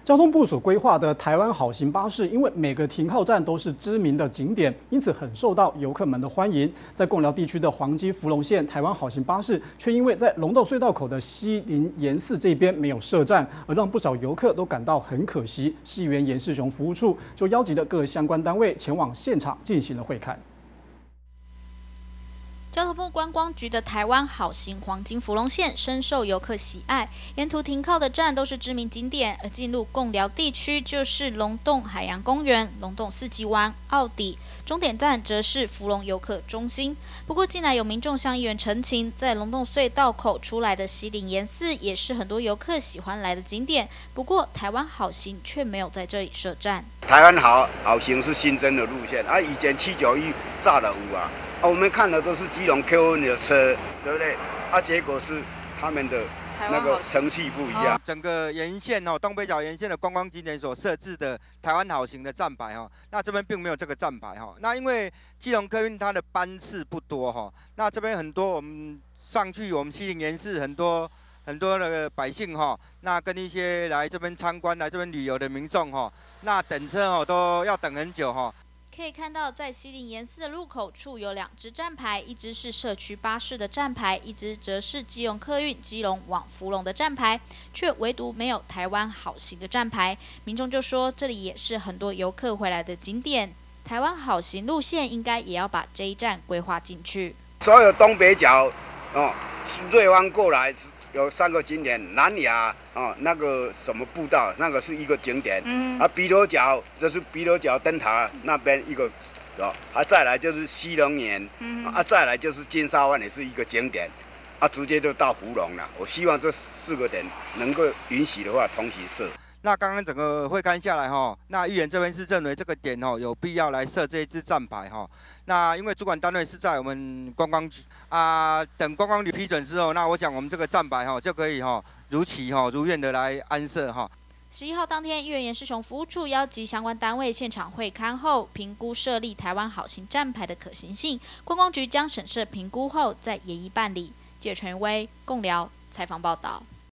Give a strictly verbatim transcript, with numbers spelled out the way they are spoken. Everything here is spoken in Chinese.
交通部所规划的台湾好行巴士，因为每个停靠站都是知名的景点，因此很受到游客们的欢迎。在贡寮地区的黄基福隆线台湾好行巴士，却因为在龙洞隧道口的西林岩寺这边没有设站，而让不少游客都感到很可惜。市议员严世雄服务处就邀集了各相关单位前往现场进行了会勘。 交通部观光局的台湾好行黄金福隆线深受游客喜爱，沿途停靠的站都是知名景点，而进入贡寮地区就是龙洞海洋公园、龙洞四季湾、澳底，终点站则是福隆游客中心。不过，近来有民众向议员陈情，在龙洞隧道口出来的西岭岩寺也是很多游客喜欢来的景点。不过，台湾好行却没有在这里设站。 台湾好好行是新增的路线啊，以前七九一炸的有啊。 啊，我们看的都是基隆 Q N 的车，对不对？啊，结果是他们的那个程序不一样。 整个沿线哦，东北角沿线的观光景点所设置的台湾好行的站牌哈，那这边并没有这个站牌哈。那因为基隆客运它的班次不多哈，那这边很多我们上去我们西林岩寺很多很多的百姓哈，那跟一些来这边参观、来这边旅游的民众哈，那等车哦都要等很久哈。 可以看到，在西林岩寺的入口处有两只站牌，一只是社区巴士的站牌，一只则是基隆客运基隆往福隆的站牌，却唯独没有台湾好行的站牌。民众就说，这里也是很多游客回来的景点，台湾好行路线应该也要把这一站规划进去。 所有东北角哦，瑞湾过来。 有三个景点，南雅哦，那个什么步道，那个是一个景点。嗯。啊，鼻头角这是鼻头角灯塔那边一个，哦，啊，再来就是西龙岩，嗯。啊，再来就是金沙湾也是一个景点，啊，直接就到福隆了。我希望这四个点能够允许的话，同时设。 那刚刚整个会勘下来哈，那议员这边是认为这个点哈有必要来设这一支站牌哈。那因为主管单位是在我们观光局啊，等观光局批准之后，那我想我们这个站牌哈就可以哈如期哈如愿的来安设哈。 十一号当天，议员严世雄服务处邀集相关单位现场会勘后，评估设立台湾好行站牌的可行性。观光局将审慎评估后再研议办理。记者陈威贡寮采访报道。